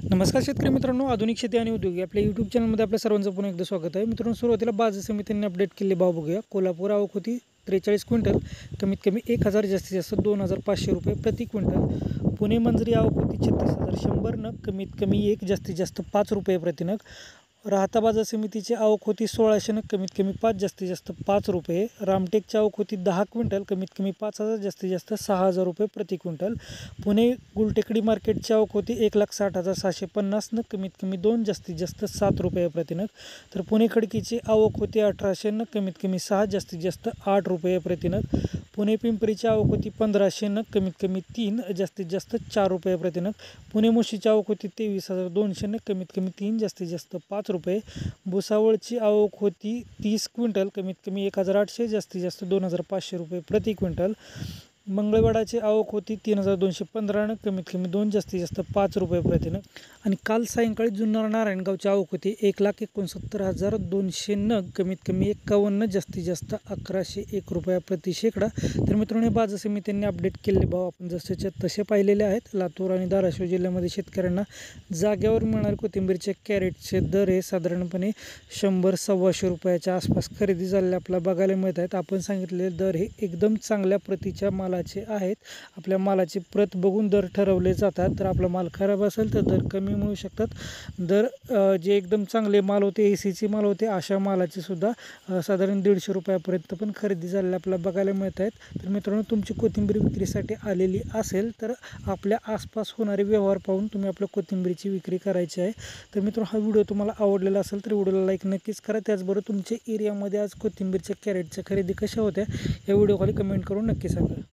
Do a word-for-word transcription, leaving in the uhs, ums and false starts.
नमस्कार शेतकरी मित्रांनो, आधुनिक शेती आणि उद्योग या आपल्या यूट्यूब चॅनलमध्ये आपल्या सर्वांचं पुन्हा एकदा स्वागत आहे. मित्रांनो, सुरुवातीला बाजार समितीने अपडेट केले भाव बघूया. कोल्हापूर आवक होती त्रेचाळीस क्विंटल, कमीत कमी एक हजार, जास्तीत जास्त दोन हजार पाचशे रुपये प्रति क्विंटल. पुणे मंजरी आवक होती छत्तीस हजार शंभर नग, कमीत कमी एक, जास्तीत जास्त पाच रुपये प्रति नग. राहता बाजार समितीची आवक होती सोळाशे नग, कमीत कमी पाच, जास्तीत जास्त पाच रुपये. रामटेकची आवक होती दहा क्विंटल, कमीत कमी पाच हजार, जास्तीत जास्त सहा हजार रुपये प्रति क्विंटल. पुणे गुलटेकडी मार्केटची आवक होती एक लाख साठ हजार सहाशे पन्नास नग, कमीत कमी दोन, जास्तीत जास्त सात रुपये प्रति नग. तर पुणे खडकीची आवक होती अठराशे नग, कमीत कमी सहा, जास्तीत जास्त आठ रुपये प्रति नग. पुणे पिंपरीची आवक होती पंधराशे नग, कमीत कमी तीन, जास्तीत जास्त चार रुपये प्रति नग. पुणे मुशीची आवक होती तेवीस हजार दोनशे नग, कमीत कमी तीन, जास्तीत जास्त पाच रुपये. भुसावळची आवक होती तीस क्विंटल, कमीत कमी एक हजार आठशे, जास्तीत जास्त दोन हजार पाचशे रुपये प्रति क्विंटल. मंगळवेढाची आवक होती तीन हजार दोनशे पंधरा नग, कमीत कमी दोन, जास्तीत जास्त पाच रुपये प्रति नग. आणि काल सायंकाळी जुन्नर नारायणगावची आवक होती एक लाख एकोणसत्तर हजार दोनशे नग, कमीत कमी एक्कावन्न, जास्तीत जास्त अकराशे एक रुपया प्रति शेकडा. तर मित्रांनो, हे बाजार समित्यांनी अपडेट केलेले भाव आपण जसेच्या तसे पाहिलेले आहेत. लातूर आणि धाराशिव जिल्ह्यामध्ये शेतकऱ्यांना जाग्यावर मिळणारे कोथिंबीरचे कॅरेटचे दर हे साधारणपणे शंभर सव्वाशे रुपयाच्या आसपास खरेदी झालेले आपल्याला बघायला मिळत आहेत. आपण सांगितलेले दर हे एकदम चांगल्या प्रतीच्या मालाचे आहेत. आपल्या मालाची प्रत बघून दर ठरवले जातात. तर आपला माल खराब असेल तर दर कमी मिळू शकतात. दर जे एकदम चांगले माल होते, ए सीचे माल होते, अशा मालाचे सुद्धा साधारण दीडशे रुपयापर्यंत पण खरेदी झालेल्या आपल्याला बघायला मिळत आहेत. तर मित्रांनो, तुमची कोथिंबीर विक्रीसाठी आलेली असेल तर आपल्या आसपास होणारे व्यवहार पाहून तुम्ही आपल्या कोथिंबीरीची विक्री करायची आहे. तर मित्रांनो, हा व्हिडिओ तुम्हाला आवडलेला असेल तर व्हिडिओला लाईक नक्कीच करा. त्याचबरोबर तुमच्या एरियामध्ये आज कोथिंबीरच्या कॅरेटच्या खरेदी कशा होत्या या व्हिडिओ खाली कमेंट करून नक्की सांगा.